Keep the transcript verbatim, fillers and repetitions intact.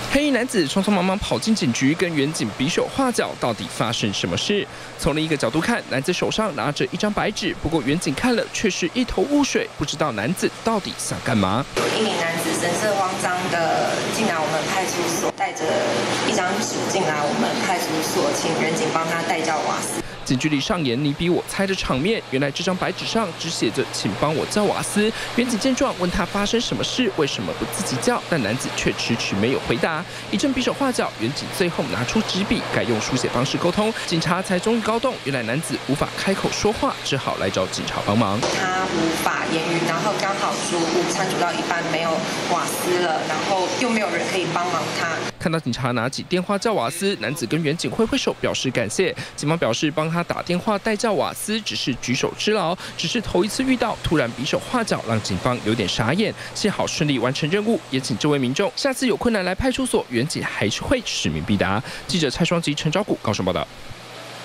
黑衣男子匆匆忙忙跑进警局，跟员警比手画脚，到底发生什么事？从另一个角度看，男子手上拿着一张白纸，不过员警看了却是一头雾水，不知道男子到底想干嘛。 有一名男子神色慌张的进来我们派出所，带着一张纸进来我们派出所，请员警帮他代叫瓦斯。 警局里上演你比我猜的场面，原来这张白纸上只写着“请帮我叫瓦斯”。员警见状问他发生什么事，为什么不自己叫？但男子却迟迟没有回答。一阵比手画脚，员警最后拿出纸笔，改用书写方式沟通，警察才终于搞懂，原来男子无法开口说话，只好来找警察帮忙。 他无法言语，然后刚好煮午餐煮到一半没有瓦斯了，然后又没有人可以帮忙他。 看到警察拿起电话叫瓦斯，男子跟员警挥挥手表示感谢。警方表示帮他 他打电话代叫瓦斯只是举手之劳，只是头一次遇到，突然比手画脚，让警方有点傻眼。幸好顺利完成任务，也请这位民众下次有困难来派出所，员警还是会使命必达。记者蔡双吉、陈昭谷高雄报道。